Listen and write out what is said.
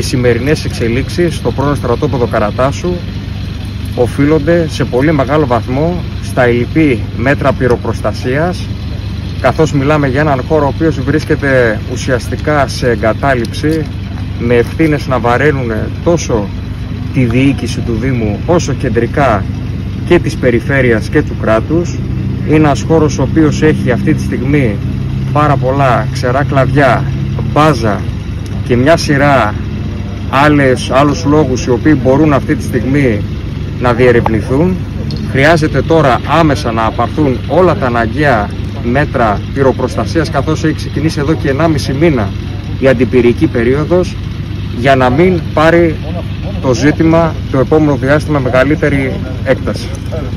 Οι σημερινές εξελίξεις στο πρώην στρατόπεδο Καρατάσου οφείλονται σε πολύ μεγάλο βαθμό στα ελλειπή μέτρα πυροπροστασίας, καθώς μιλάμε για έναν χώρο ο οποίος βρίσκεται ουσιαστικά σε εγκατάλειψη, με ευθύνες να βαραίνουν τόσο τη διοίκηση του Δήμου όσο κεντρικά και της περιφέρειας και του κράτους. Είναι ένας χώρος ο οποίος έχει αυτή τη στιγμή πάρα πολλά ξερά κλαδιά, μπάζα και μια σειρά άλλους λόγους οι οποίοι μπορούν αυτή τη στιγμή να διερευνηθούν. Χρειάζεται τώρα άμεσα να απαρθούν όλα τα αναγκαία μέτρα πυροπροστασίας, καθώς έχει ξεκινήσει εδώ και 1,5 μήνα η αντιπυρική περίοδος, για να μην πάρει το ζήτημα το επόμενο διάστημα μεγαλύτερη έκταση.